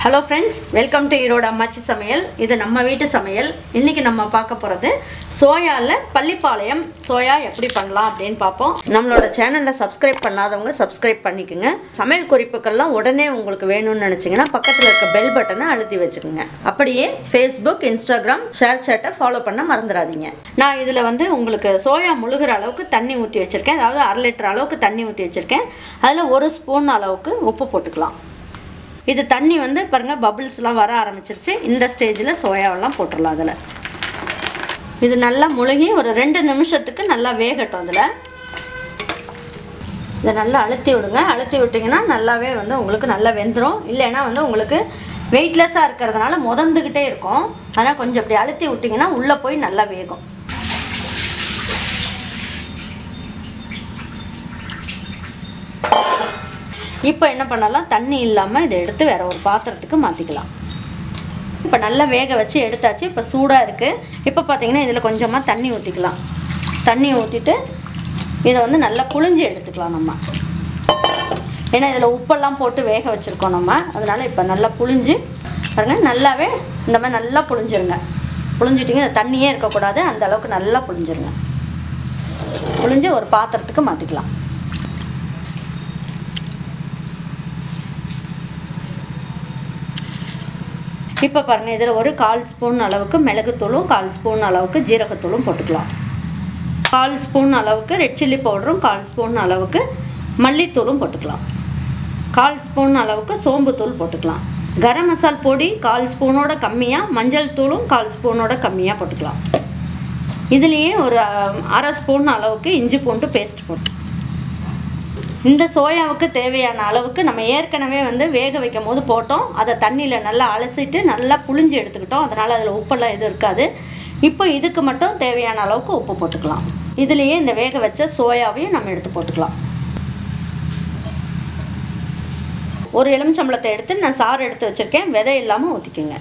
Hello friends, welcome to Iroda Ammachi Samayal. This is நம்ம வீட்டு சமையல். இன்னைக்கு நம்ம பார்க்க போறது சோயால பள்ளிப்பாளையம் சோயா எப்படி பண்ணலாம் அப்படினு பாப்போம். நம்மளோட சேனலை சப்ஸ்கிரைப் பண்ணாதவங்க சப்ஸ்கிரைப் பண்ணிக்கங்க. சமையல் குறிப்புகள்லாம் உடனே உங்களுக்கு வேணும்னு நினைச்சீங்கன்னா பக்கத்துல இருக்க பெல் பட்டனை அழுத்தி வச்சுக்கங்க. அப்படியே Facebook, Instagram, ஷேர் சாட்டை ஃபாலோ பண்ண மறந்துடாதீங்க. நான் இதுல வந்து உங்களுக்கு சோயா முழுகிற அளவுக்கு தண்ணி ஊத்தி வச்சிருக்கேன். அதாவது 1/2 லிட்டர் அளவுக்கு தண்ணி ஊத்தி வச்சிருக்கேன். அதுல 1 ஸ்பூன் அளவுக்கு உப்பு போட்டுக்கலாம். இது தண்ணி வந்து பாருங்க பபிள்ஸ்லாம் வர ஆரம்பிச்சிருச்சு. இந்த ஸ்டேஜ்ல சோயாவெல்லாம் போட்டுறலாம். அதுல இது நல்லா முழுகி ஒரு 2 நிமிஷத்துக்கு நல்லா வேகட்டும். அதுல இத நல்லா அழுத்தி விடுங்க. அழுத்தி விட்டீங்கன்னா நல்லாவே வந்து உங்களுக்கு நல்லா வெந்துரும். இல்லைன்னா வந்து உங்களுக்கு வெயிட்லெஸ்ஸா இருக்கிறதுனால மொதந்துக்கிட்டே இருக்கும். அதனால கொஞ்சம் இப்படி அழுத்தி விட்டீங்கன்னா உள்ள போய் நல்லா வேகும். இப்போ என்ன பண்ணலாம், தண்ணி இல்லாமல் இதை எடுத்து வேற ஒரு பாத்திரத்துக்கு மாற்றிக்கலாம். இப்போ நல்லா வேக வச்சு எடுத்தாச்சு. இப்போ சூடாக இருக்குது. இப்போ பார்த்தீங்கன்னா இதில் கொஞ்சமாக தண்ணி ஊற்றிக்கலாம். தண்ணி ஊற்றிட்டு இதை வந்து நல்லா புழிஞ்சு எடுத்துக்கலாம் நம்ம. ஏன்னா இதில் உப்பெல்லாம் போட்டு வேக வச்சுருக்கோம் நம்ம. அதனால் இப்போ நல்லா புழிஞ்சு பாருங்க, நல்லாவே இந்த மாதிரி நல்லா புழிஞ்சிருங்க. புழிஞ்சிட்டிங்க, தண்ணியே இருக்கக்கூடாது. அந்த அளவுக்கு நல்லா புழிஞ்சிருங்க. புழிஞ்சு ஒரு பாத்திரத்துக்கு மாற்றிக்கலாம். இப்போ பாருங்கள், இதில் ஒரு 1/4 ஸ்பூன் அளவுக்கு மிளகுத்தூளும் 1/4 ஸ்பூன் அளவுக்கு ஜீரகத்தூளும் போட்டுக்கலாம். 1/4 ஸ்பூன் அளவுக்கு ரெட் சில்லி பவுடரும் 1/4 ஸ்பூன் அளவுக்கு மல்லித்தூளும் போட்டுக்கலாம். 1/4 ஸ்பூன் அளவுக்கு சோம்புத்தூள் போட்டுக்கலாம். கரம் மசால் பொடி 1/4 ஸ்பூனோட கம்மியாக, மஞ்சள் தூளும் 1/4 ஸ்பூனோட கம்மியாக போட்டுக்கலாம். இதுலேயே ஒரு 1/2 ஸ்பூன் அளவுக்கு இஞ்சி பூண்டு பேஸ்ட் போட்டு, இந்த சோயாவுக்கு தேவையான அளவுக்கு நம்ம ஏற்கனவே வந்து வேக வைக்கும் போது போட்டோம். அதை தண்ணியில் நல்லா அலசிட்டு நல்லா புழிஞ்சு எடுத்துக்கிட்டோம். அதனால் அதில் உப்பெல்லாம் எதுவும் இருக்காது. இப்போ இதுக்கு மட்டும் தேவையான அளவுக்கு உப்பு போட்டுக்கலாம். இதுலேயே இந்த வேக வச்ச சோயாவையும் நம்ம எடுத்து போட்டுக்கலாம். ஒரு எலுமிச்சம்பழத்தை எடுத்து நான் சாறு எடுத்து வச்சுருக்கேன். விதை இல்லாமல் ஊற்றிக்கோங்க.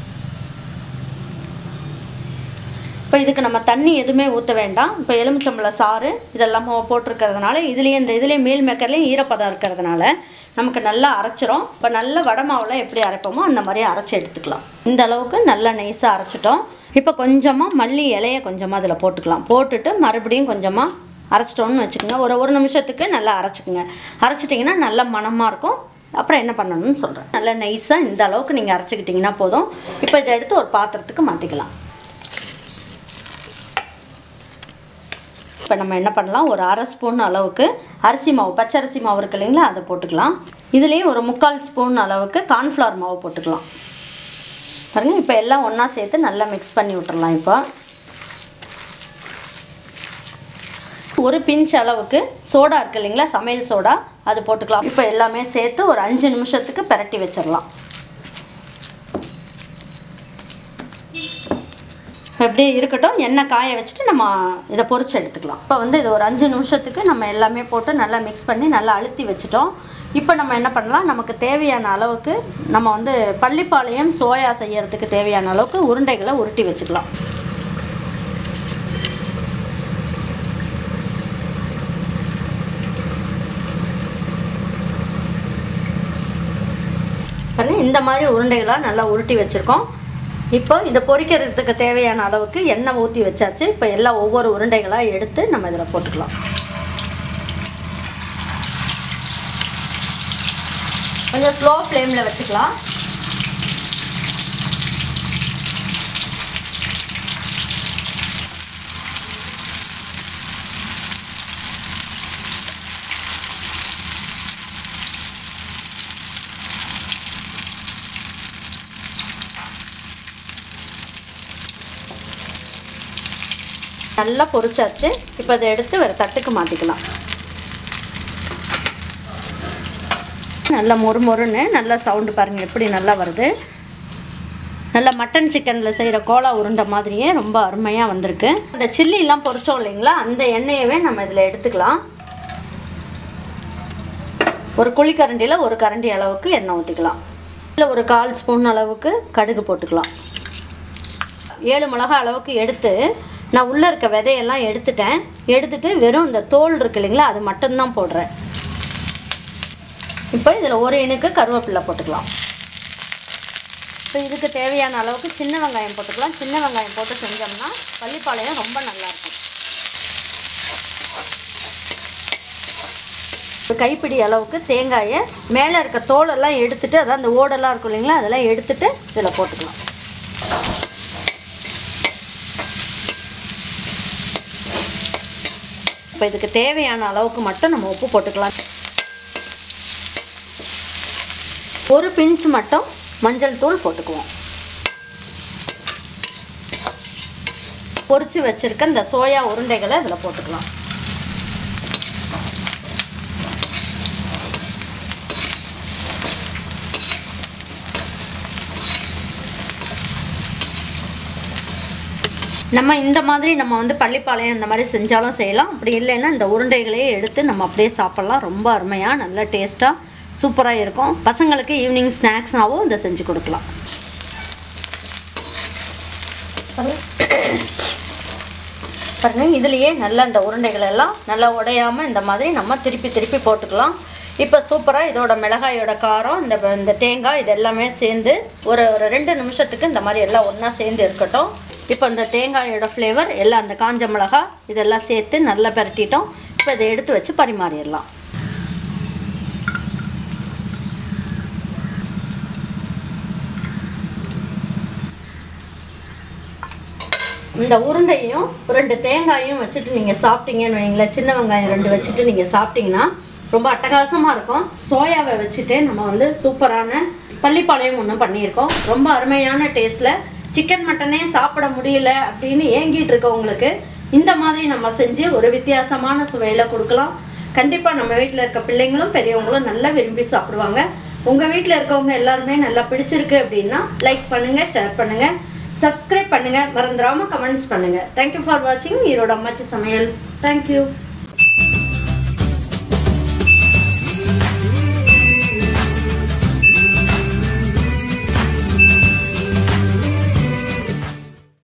இப்போ இதுக்கு நம்ம தண்ணி எதுவுமே ஊற்ற வேண்டாம். இப்போ எலுமிச்சம்பழ சாறு இதெல்லாம் போட்டிருக்கிறதுனால இதுலேயே மீல் மேக்கர்லேயும் ஈரப்பதம் இருக்கிறதுனால நமக்கு நல்லா அரைச்சிரும். இப்போ நல்ல வடை மாவில் எப்படி அரைப்போமோ அந்த மாதிரி அரைச்சி எடுத்துக்கலாம். இந்த அளவுக்கு நல்லா நைஸாக அரைச்சிட்டோம். இப்போ கொஞ்சமாக மல்லி இலையை கொஞ்சமாக அதில் போட்டுக்கலாம். போட்டுட்டு மறுபடியும் கொஞ்சமாக அரைச்சிட்டோன்னு வச்சுக்கோங்க. ஒரு நிமிஷத்துக்கு நல்லா அரைச்சிக்கோங்க. அரைச்சிட்டிங்கன்னா நல்ல மணமாக இருக்கும். அப்புறம் என்ன பண்ணணும்னு சொல்கிறேன். நல்லா நைஸாக இந்த அளவுக்கு நீங்கள் அரைச்சிக்கிட்டிங்கன்னா போதும். இப்போ இதை எடுத்து ஒரு பாத்திரத்துக்கு மாற்றிக்கலாம். இப்போ நம்ம என்ன பண்ணலாம், ஒரு 1/2 ஸ்பூன் அளவுக்கு அரிசி மாவு, பச்சரிசி மாவு இருக்கு இல்லைங்களா, அதை போட்டுக்கலாம். இதுலேயும் ஒரு 3/4 ஸ்பூன் அளவுக்கு கார்ன்ஃப்ளவர் மாவு போட்டுக்கலாம். பாருங்கள், இப்போ எல்லாம் ஒன்றா சேர்த்து நல்லா மிக்ஸ் பண்ணி விட்டுறலாம். இப்போ ஒரு பிஞ்ச் அளவுக்கு சோடா இருக்கு இல்லைங்களா, சமையல் சோடா, அது போட்டுக்கலாம். இப்போ எல்லாமே சேர்த்து ஒரு 5 நிமிஷத்துக்கு பிரட்டி வச்சிடலாம். அப்படியே இருக்கட்டும். எண்ணெய் காய வச்சுட்டு நம்ம இதை பொரிச்சு எடுத்துக்கலாம். இப்போ வந்து இது ஒரு 5 நிமிஷத்துக்கு நம்ம எல்லாமே போட்டு நல்லா மிக்ஸ் பண்ணி நல்லா அழுத்தி வச்சுட்டோம். இப்போ நம்ம என்ன பண்ணலாம், நமக்கு தேவையான அளவுக்கு நம்ம வந்து பள்ளிப்பாளையம் சோயா செய்யறதுக்கு தேவையான அளவுக்கு உருண்டைகளை உருட்டி வச்சுக்கலாம். இந்த மாதிரி உருண்டைகளாக நல்லா உருட்டி வச்சுருக்கோம். இப்போ இதை பொரிக்கிறதுக்கு தேவையான அளவுக்கு எண்ணெய் ஊற்றி வச்சாச்சு. இப்போ எல்லாம் ஒவ்வொரு உருண்டைகளாக எடுத்து நம்ம இதில் போட்டுக்கலாம். கொஞ்சம் ஸ்லோ ஃப்ளேமில் வச்சுக்கலாம். நல்லா பொரிச்சாச்சு. இப்போ அதை எடுத்து வேறு தட்டுக்கு மாற்றிக்கலாம். நல்லா மொறுமொறுன்னு நல்லா சவுண்டு பாருங்கள் எப்படி நல்லா வருது. நல்லா மட்டன் சிக்கனில் செய்கிற கோலா உருண்டை மாதிரியே ரொம்ப அருமையாக வந்திருக்கு. அந்த சில்லிலாம் பொரிச்சோம் இல்லைங்களா, அந்த எண்ணெயவே நம்ம இதில் எடுத்துக்கலாம். ஒரு குழிக்கரண்டியில் ஒரு கரண்டி அளவுக்கு எண்ணெய் ஊற்றிக்கலாம். இதில் ஒரு 1/4 ஸ்பூன் அளவுக்கு கடுகு போட்டுக்கலாம். 7 மிளகாய் அளவுக்கு எடுத்து நான் உள்ளே இருக்க விதையெல்லாம் எடுத்துட்டு வெறும் இந்த தோல் இருக்கு இல்லைங்களா, அது மட்டும்தான் போடுறேன். இப்போ இதில் ஒரு இனுக்கு கருவேப்பிலை போட்டுக்கலாம். இப்போ இதுக்கு தேவையான அளவுக்கு சின்ன வெங்காயம் போட்டுக்கலாம். சின்ன வெங்காயம் போட்டு செஞ்சோம்னா பள்ளிப்பாளையம் ரொம்ப நல்லாயிருக்கும். ஒரு கைப்பிடி அளவுக்கு தேங்காயை மேலே இருக்க தோலெல்லாம் எடுத்துட்டு, அதான் அந்த ஓடெல்லாம் இருக்கும் இல்லைங்களா, அதெல்லாம் எடுத்துட்டு இதில் போட்டுக்கலாம். இப்போ இதுக்கு தேவையான அளவுக்கு மட்டும் நம்ம உப்பு போட்டுக்கலாம். ஒரு பிஞ்ச் மட்டும் மஞ்சள் தூள் போட்டுக்குவோம். பொரிச்சு வச்சிருக்க இந்த சோயா உருண்டைகளை இதில் போட்டுக்கலாம். நம்ம இந்த மாதிரி நம்ம வந்து பள்ளிப்பாளையம் இந்த மாதிரி செஞ்சாலும் செய்யலாம். அப்படி இல்லைன்னா இந்த உருண்டைகளையே எடுத்து நம்ம அப்படியே சாப்பிட்லாம். ரொம்ப அருமையாக நல்ல டேஸ்ட்டாக சூப்பராக இருக்கும். பசங்களுக்கு ஈவினிங் ஸ்நாக்ஸ்னாகவும் இதை செஞ்சு கொடுக்கலாம். பாருங்கள், இதுலேயே நல்லா இந்த உருண்டைகள் எல்லாம் நல்லா உடையாமல் இந்த மாதிரி நம்ம திருப்பி திருப்பி போட்டுக்கலாம். இப்போ சூப்பராக இதோட மிளகாயோட காரம், இந்த தேங்காய் இது எல்லாமே சேர்ந்து ஒரு 2 நிமிஷத்துக்கு இந்த மாதிரி எல்லாம் ஒன்றா சேர்ந்து இருக்கட்டும். இப்போ இந்த தேங்காயோட ஃப்ளேவர் எல்லாம் அந்த காஞ்ச மிளகாய் இதெல்லாம் சேர்த்து நல்லா பரட்டிட்டோம். இப்போ இதை எடுத்து வச்சு பரிமாறிடலாம். இந்த உருண்டையும் 2 தேங்காயும் வச்சுட்டு நீங்கள் சாப்பிட்டீங்கன்னு வைங்களேன், சின்ன வெங்காயம் 2 வச்சுட்டு நீங்கள் சாப்பிட்டீங்கன்னா ரொம்ப அட்டகாசமாக இருக்கும். சோயாவை வச்சுட்டு நம்ம வந்து சூப்பரான பள்ளிப்பாளையம் ஒன்று பண்ணியிருக்கோம். ரொம்ப அருமையான டேஸ்ட்டில் சிக்கன் மட்டனே சாப்பிட முடியல அப்படின்னு ஏங்கிட்டு இருக்கவங்களுக்கு இந்த மாதிரி நம்ம செஞ்சு ஒரு வித்தியாசமான சுவையில் கொடுக்கலாம். கண்டிப்பாக நம்ம வீட்டில் இருக்க பிள்ளைங்களும் பெரியவங்களும் நல்லா விரும்பி சாப்பிடுவாங்க. உங்கள் வீட்டில் இருக்கவங்க எல்லாருமே நல்லா பிடிச்சிருக்கு அப்படின்னா லைக் பண்ணுங்கள், ஷேர் பண்ணுங்கள், சப்ஸ்கிரைப் பண்ணுங்கள், மறந்துடாமல் கமெண்ட்ஸ் பண்ணுங்கள். தேங்க்யூ ஃபார் வாட்சிங் ஈரோடு அம்மாச்சி சமையல். தேங்க்யூ.